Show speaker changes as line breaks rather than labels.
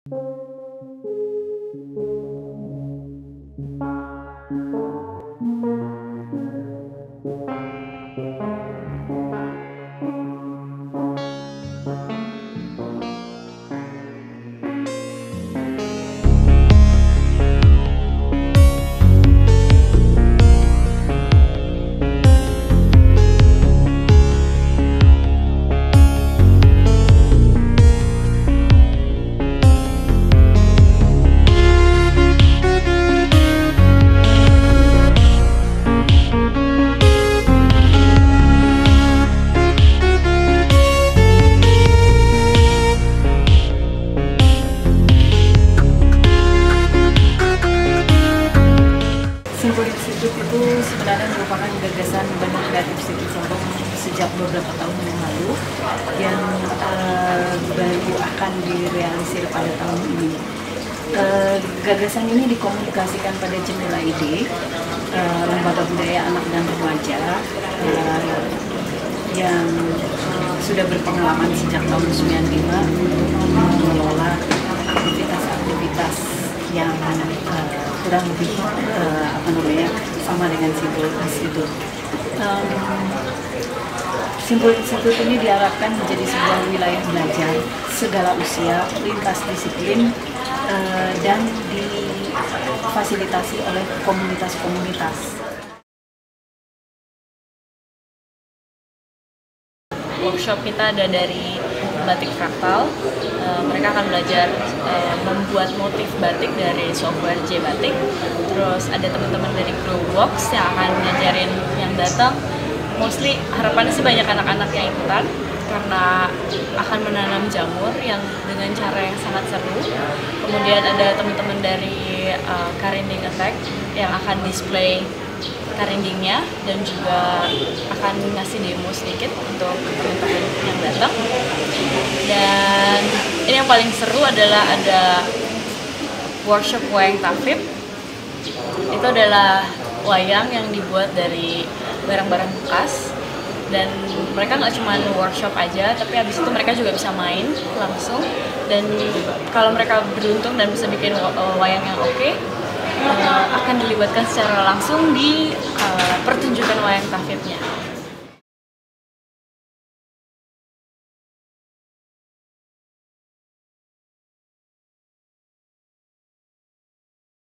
Simbolik Situ itu sebenarnya merupakan gagasan Bandung Kreatif City Sorong sejak beberapa tahun yang lalu yang baru akan direalisir pada tahun ini. Gagasan ini dikomunikasikan pada Jendela Ide, Lembaga Budaya Anak dan Remaja yang sudah berpengalaman sejak tahun 95 untuk mengelola aktivitas-aktivitas yang kurang lebih sama dengan Simbol Institut. Simbol Institut ini diharapkan menjadi sebuah wilayah belajar segala usia, lintas disiplin, dan difasilitasi oleh komunitas-komunitas.
Workshop kita ada dari batik fraktal. Mereka akan belajar membuat motif batik dari software J-Batik. Terus ada teman-teman dari Growbox yang akan ngajarin yang datang. Mostly harapannya sih banyak anak-anak yang ikutan karena akan menanam jamur yang dengan cara yang sangat seru. Kemudian ada teman-teman dari Karinding Attack yang akan display karindingnya dan juga akan ngasih demo sedikit untuk teman-teman yang datang. Dan ini yang paling seru adalah ada workshop wayang tafib. Itu adalah wayang yang dibuat dari barang-barang bekas, dan mereka nggak cuma workshop aja, tapi habis itu mereka juga bisa main langsung. Dan kalau mereka beruntung dan bisa bikin wayang yang oke, akan dilibatkan secara langsung di pertunjukan wayang tafibnya.